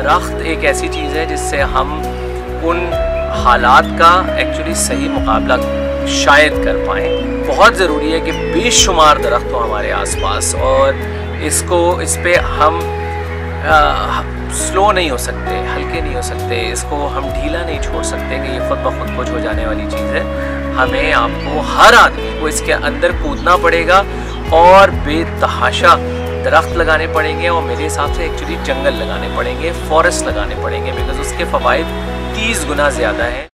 दरख्त एक ऐसी चीज़ है जिससे हम उन हालात का एक्चुअली सही मुकाबला शायद कर पाएँ। बहुत ज़रूरी है कि बेशुमार दरख्त हो हमारे आसपास, और इस पे हम स्लो नहीं हो सकते, हल्के नहीं हो सकते, इसको हम ढीला नहीं छोड़ सकते कि ये खुद ब खुद कुछ हो जाने वाली चीज़ है। हमें आपको, हर आदमी को इसके अंदर कूदना पड़ेगा और बेतहाशा दरख्त लगाने पड़ेंगे, और मेरे हिसाब से एक्चुअली जंगल लगाने पड़ेंगे, फॉरेस्ट लगाने पड़ेंगे, बिकॉज उसके फ़वाइद 30 गुना ज़्यादा हैं।